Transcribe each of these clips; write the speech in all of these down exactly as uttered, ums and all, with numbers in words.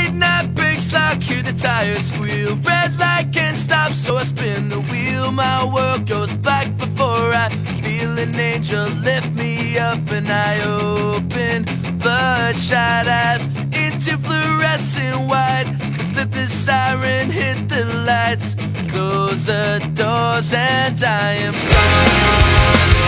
Midnight breaks, I hear the tires squeal. Red light can't stop, so I spin the wheel. My world goes black before I feel an angel lift me up, and I open bloodshot eyes into fluorescent white. Flip the siren, hit the lights, close the doors, and I am gone.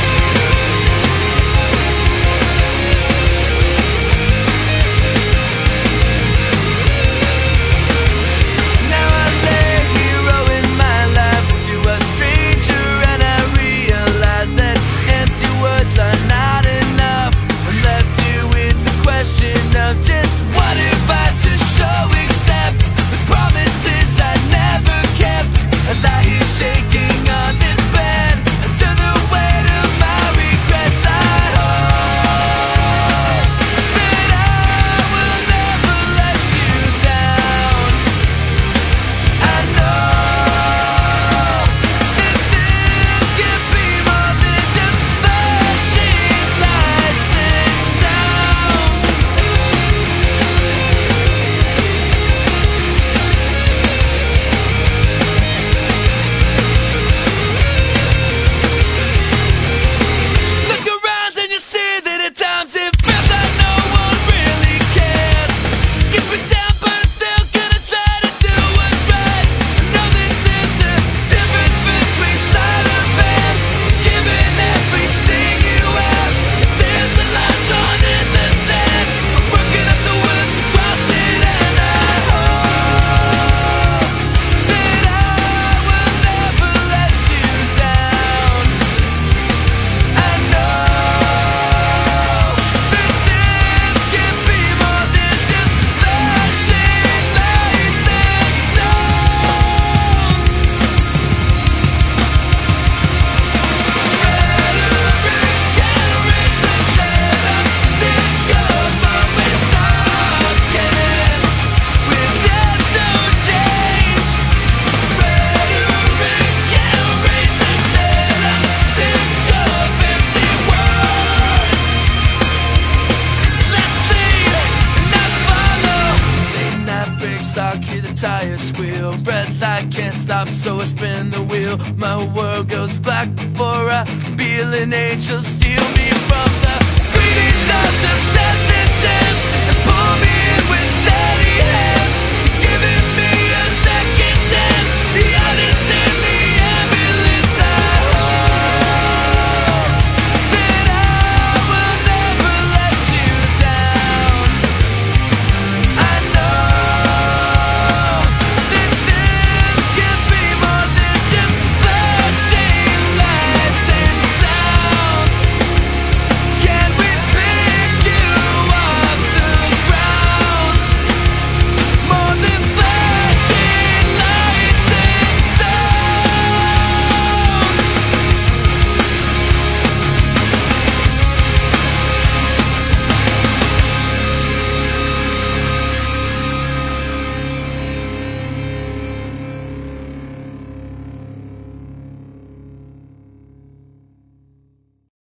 Stock, hear the tires squeal. Red light can't stop, so I spin the wheel. My world goes black before I feel an angel steal me.